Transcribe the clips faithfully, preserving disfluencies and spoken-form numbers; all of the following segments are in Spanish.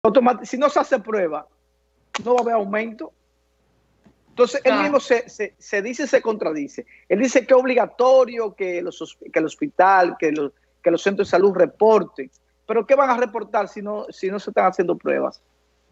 Automáticamente, si no se hace prueba, no va a haber aumento. Entonces, él mismo se, se, se dice y se contradice. Él dice que es obligatorio que, los, que el hospital, que los, que los centros de salud reporten. Pero ¿qué van a reportar si no, si no se están haciendo pruebas?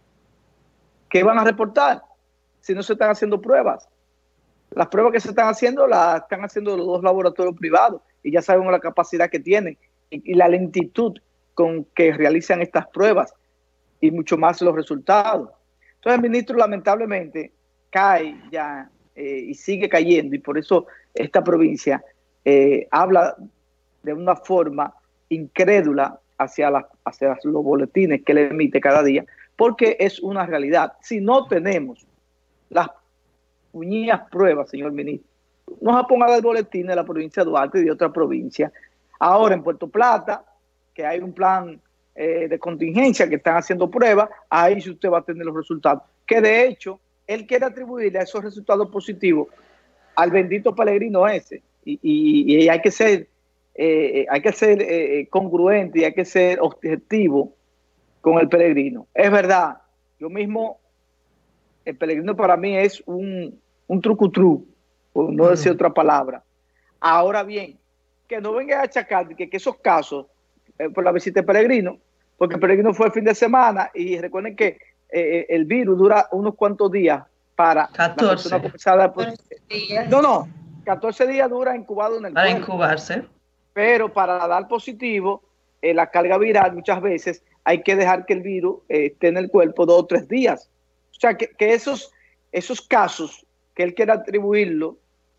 ¿Qué van a reportar si no se están haciendo pruebas? Las pruebas que se están haciendo las están haciendo los dos laboratorios privados y ya sabemos la capacidad que tienen y, y la lentitud con que realizan estas pruebas y mucho más los resultados. Entonces el ministro lamentablemente cae ya eh, y sigue cayendo, y por eso esta provincia eh, habla de una forma incrédula hacia, la, hacia los boletines que le emite cada día, porque es una realidad. Si no tenemos las puñías pruebas, señor ministro, no se ponga a dar boletín de la provincia de Duarte y de otra provincia. Ahora en Puerto Plata, que hay un plan eh, de contingencia que están haciendo pruebas, ahí sí usted va a tener los resultados. Que de hecho, él quiere atribuirle a esos resultados positivos al bendito Pellegrino ese. Y, y, y hay que ser, eh, hay que ser eh, congruente y hay que ser objetivo con el Pellegrino. Es verdad, yo mismo, el Pellegrino para mí es un, un trucutru, por no decir otra palabra. Ahora bien, que no venga a achacar que, que esos casos, eh, por la visita de Pellegrino, porque el Pellegrino fue el fin de semana y recuerden que eh, el virus dura unos cuantos días para catorce. La persona por... No, no, catorce días dura incubado en el Para cuerpo. incubarse. Pero para dar positivo, eh, la carga viral muchas veces hay que dejar que el virus eh, esté en el cuerpo dos o tres días. O sea, que, que esos, esos casos que él quiere atribuirlo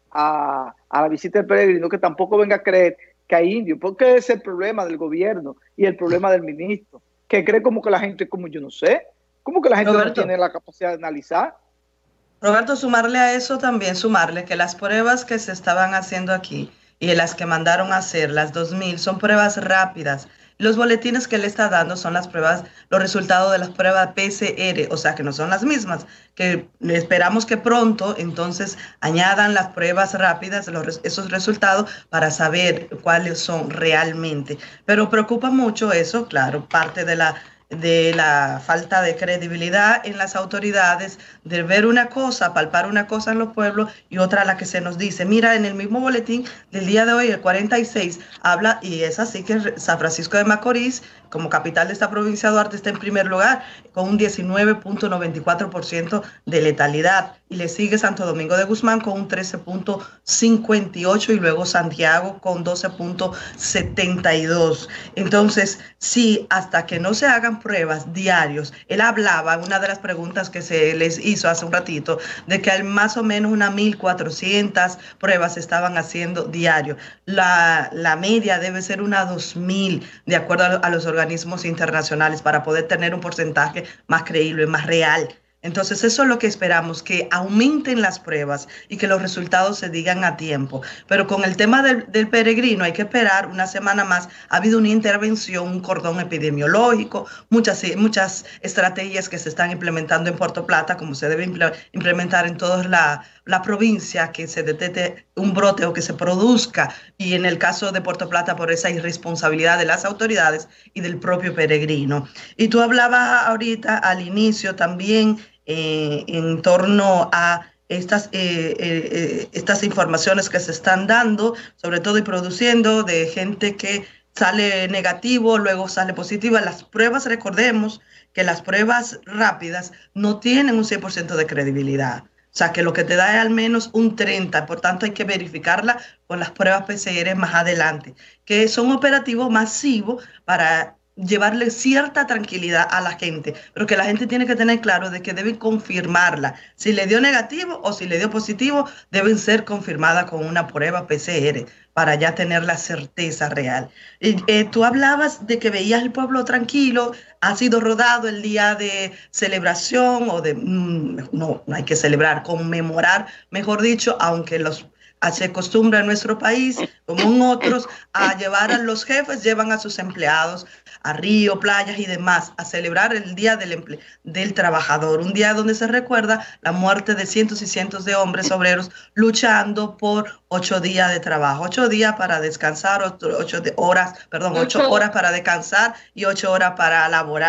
a, a la visita del Pellegrino, que tampoco venga a creer que hay indios, porque es el problema del gobierno y el problema del ministro, que cree como que la gente, como yo no sé, como que la gente Roberto, no tiene la capacidad de analizar. Roberto, sumarle a eso también, sumarle que las pruebas que se estaban haciendo aquí y las que mandaron a hacer, las dos mil, son pruebas rápidas. Los boletines que él está dando son las pruebas, los resultados de las pruebas P C R, o sea que no son las mismas, que esperamos que pronto entonces añadan las pruebas rápidas, los, esos resultados, para saber cuáles son realmente. Pero preocupa mucho eso, claro, parte de la de la falta de credibilidad en las autoridades, de ver una cosa, palpar una cosa en los pueblos y otra la que se nos dice. Mira, en el mismo boletín del día de hoy, el cuarenta y seis, habla, y es así que San Francisco de Macorís, como capital de esta provincia de Duarte, está en primer lugar, con un diecinueve punto noventa y cuatro por ciento de letalidad, y le sigue Santo Domingo de Guzmán con un trece punto cincuenta y ocho, y luego Santiago con doce punto setenta y dos. Entonces, sí, hasta que no se hagan pruebas diarios, él hablaba, una de las preguntas que se les hizo hace un ratito, de que más o menos unas mil cuatrocientas pruebas se estaban haciendo diario. La, la media debe ser unas dos mil, de acuerdo a, a los organismos internacionales, para poder tener un porcentaje más creíble, más real. Entonces eso es lo que esperamos, que aumenten las pruebas y que los resultados se digan a tiempo. Pero con el tema del, del Pellegrino hay que esperar una semana más. Ha habido una intervención, un cordón epidemiológico, muchas, muchas estrategias que se están implementando en Puerto Plata, como se debe implementar en toda la, la provincia, que se detecte un brote o que se produzca. Y en el caso de Puerto Plata, por esa irresponsabilidad de las autoridades y del propio Pellegrino. Y tú hablabas ahorita al inicio también Eh, en torno a estas, eh, eh, estas informaciones que se están dando, sobre todo y produciendo, de gente que sale negativo, luego sale positiva. Las pruebas, recordemos que las pruebas rápidas no tienen un cien por ciento de credibilidad. O sea, que lo que te da es al menos un treinta, por tanto hay que verificarla con las pruebas P C R más adelante, que son operativos masivos para llevarle cierta tranquilidad a la gente, pero que la gente tiene que tener claro de que deben confirmarla. Si le dio negativo o si le dio positivo, deben ser confirmadas con una prueba P C R para ya tener la certeza real. Y, eh, tú hablabas de que veías el pueblo tranquilo, ha sido rodado el día de celebración o de, mmm, no, no hay que celebrar, conmemorar, mejor dicho, aunque los se acostumbra en nuestro país, como en otros, a llevar a los jefes, llevan a sus empleados a río, playas y demás, a celebrar el Día del, emple del Trabajador, un día donde se recuerda la muerte de cientos y cientos de hombres obreros luchando por ocho días de trabajo, ocho días para descansar, ocho, ocho horas, perdón, ocho horas para descansar y ocho horas para laborar.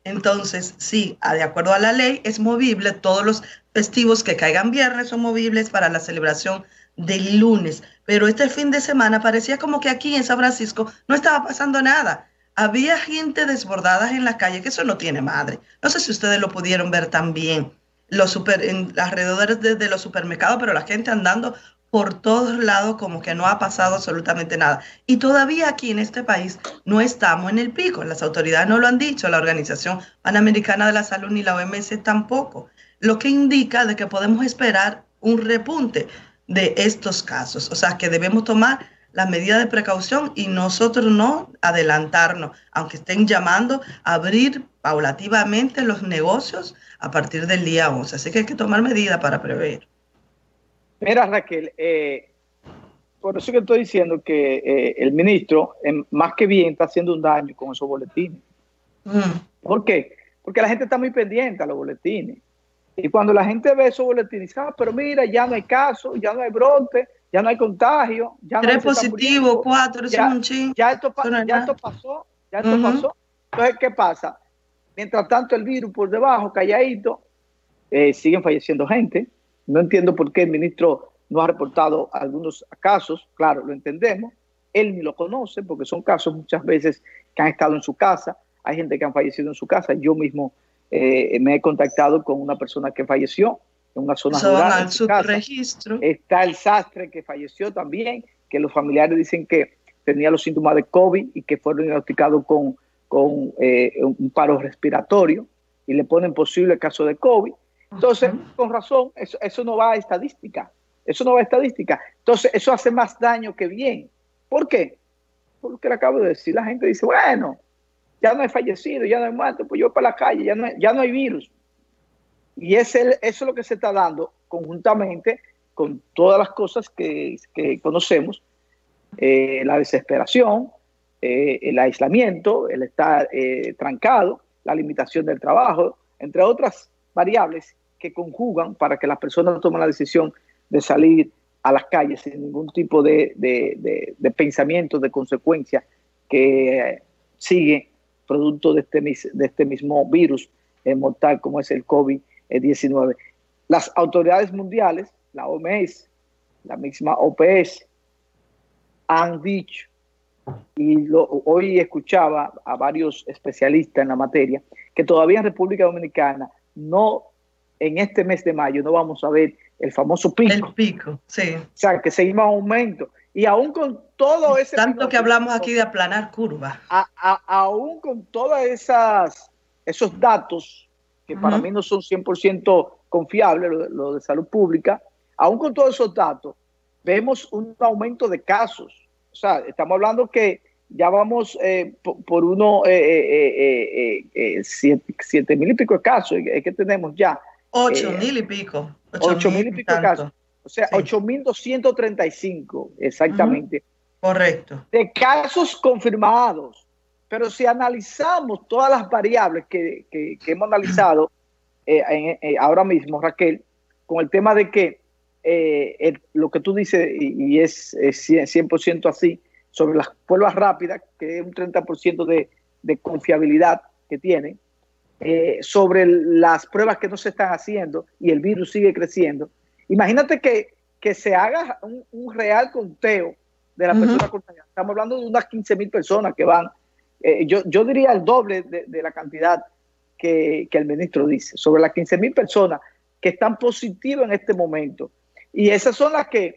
Entonces, sí, a- de acuerdo a la ley, es movible. Todos los festivos que caigan viernes son movibles para la celebración del lunes. Pero este fin de semana parecía como que aquí en San Francisco no estaba pasando nada. Había gente desbordada en la calle, que eso no tiene madre. No sé si ustedes lo pudieron ver también, los super, en alrededores de, de los supermercados, pero la gente andando por todos lados como que no ha pasado absolutamente nada. Y todavía aquí en este país no estamos en el pico. Las autoridades no lo han dicho, la Organización Panamericana de la Salud ni la O M S tampoco. Lo que indica de que podemos esperar un repunte de estos casos. O sea, que debemos tomar las medidas de precaución y nosotros no adelantarnos, aunque estén llamando a abrir paulativamente los negocios a partir del día once. Así que hay que tomar medidas para prever. Mira, Raquel, eh, por eso que estoy diciendo que eh, el ministro, eh, más que bien, está haciendo un daño con esos boletines. Mm. ¿Por qué? Porque la gente está muy pendiente a los boletines. Y cuando la gente ve esos boletines, dice, ah, pero mira, ya no hay caso, ya no hay brote, ya no hay contagio. Ya Tres no positivos, cuatro, ya, un ching. ya, esto, ya esto pasó, ya esto uh-huh. pasó. Entonces, ¿qué pasa? Mientras tanto, el virus por debajo, calladito, eh, siguen falleciendo gente. No entiendo por qué el ministro no ha reportado algunos casos. Claro, lo entendemos. Él ni lo conoce porque son casos muchas veces que han estado en su casa. Hay gente que han fallecido en su casa. Yo mismo eh, me he contactado con una persona que falleció en una zona Son rural. al subregistro. Está el sastre que falleció también, que los familiares dicen que tenía los síntomas de COVID y que fueron diagnosticados con, con eh, un paro respiratorio y le ponen posible caso de COVID. Entonces, con razón, eso, eso no va a estadística. Eso no va a estadística. Entonces, eso hace más daño que bien. ¿Por qué? Por lo que le acabo de decir. La gente dice, bueno, ya no hay fallecido, ya no hay muerto, pues yo voy para la calle, ya no hay, ya no hay virus. Y es el, eso es lo que se está dando conjuntamente con todas las cosas que, que conocemos, eh, la desesperación, eh, el aislamiento, el estar eh, trancado, la limitación del trabajo, entre otras variables que conjugan para que las personas tomen la decisión de salir a las calles sin ningún tipo de, de, de, de pensamiento, de consecuencia que eh, sigue producto de este, de este mismo virus eh, mortal como es el COVID diecinueve. Las autoridades mundiales, la O M S, la misma O P S, han dicho, y lo, hoy escuchaba a varios especialistas en la materia, que todavía en República Dominicana no, en este mes de mayo, no vamos a ver el famoso pico. El pico, sí. O sea, que seguimos en aumento. Y aún con todo ese... Tanto que hablamos aquí de aplanar curva. A, a, aún con todos esos datos, que uh-huh. para mí no son cien por ciento confiables, lo, lo de salud pública, aún con todos esos datos, vemos un aumento de casos. O sea, estamos hablando que ya vamos eh, por, por unos eh, eh, eh, eh, siete, siete mil y pico de casos eh, que tenemos ya. Ocho eh, mil y pico. Ocho, ocho mil y pico de casos. O sea, sí. ocho mil doscientos treinta y cinco exactamente. Uh-huh. Correcto. De casos confirmados. Pero si analizamos todas las variables que, que, que hemos analizado eh, en, eh, ahora mismo, Raquel, con el tema de que eh, el, lo que tú dices, y, y es, es cien por ciento así, sobre las pruebas rápidas, que es un treinta por ciento de, de confiabilidad que tienen, eh, sobre las pruebas que no se están haciendo y el virus sigue creciendo. Imagínate que, que se haga un, un real conteo de las uh-huh. personas contagiadas. Estamos hablando de unas quince mil personas que van, eh, yo, yo diría el doble de, de la cantidad que, que el ministro dice, sobre las quince mil personas que están positivas en este momento. Y esas son las que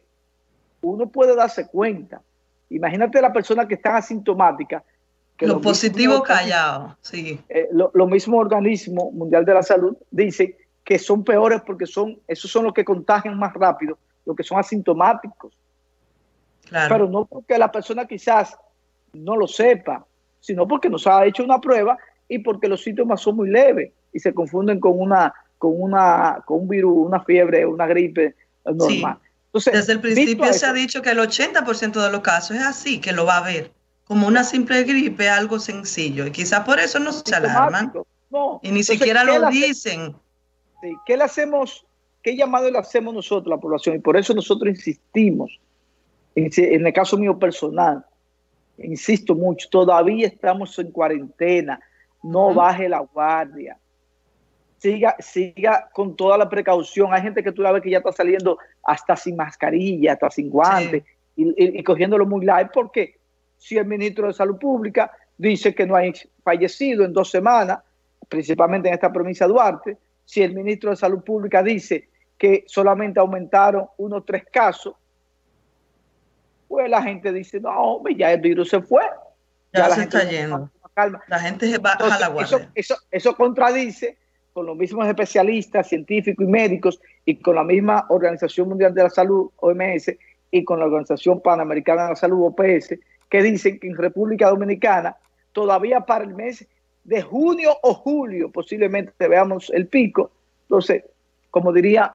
uno puede darse cuenta. Imagínate las personas que están asintomáticas. Que los positivos callados, sí. Eh, lo, lo mismo organismo mundial de la salud dice que son peores porque son, esos son los que contagian más rápido, los que son asintomáticos. Claro. Pero no porque la persona quizás no lo sepa, sino porque nos ha hecho una prueba y porque los síntomas son muy leves y se confunden con una, con una, con un virus, una fiebre, una gripe normal. Sí. Entonces, desde el principio se ha dicho que el ochenta por ciento de los casos es así, que lo va a ver, como una simple gripe, algo sencillo, y quizás por eso no se alarman, no. y ni Entonces, siquiera lo le dicen. Sí. ¿Qué le hacemos, qué llamado le hacemos nosotros a la población? Y por eso nosotros insistimos, en, en el caso mío personal, insisto mucho, todavía estamos en cuarentena, no Uh-huh. baje la guardia. Siga, siga con toda la precaución. Hay gente que tú la ves que ya está saliendo hasta sin mascarilla, hasta sin guantes, sí. y, y, y cogiéndolo muy light, porque si el ministro de Salud Pública dice que no hay fallecido en dos semanas, principalmente en esta provincia de Duarte, si el ministro de Salud Pública dice que solamente aumentaron unos tres casos, pues la gente dice, no, ya el virus se fue. Ya, ya se la gente está yendo. Calma. La gente baja Entonces, la guardia. Eso, eso, eso contradice con los mismos especialistas, científicos y médicos, y con la misma Organización Mundial de la Salud, O M S, y con la Organización Panamericana de la Salud, O P S, que dicen que en República Dominicana, todavía para el mes de junio o julio, posiblemente veamos el pico. Entonces, como diría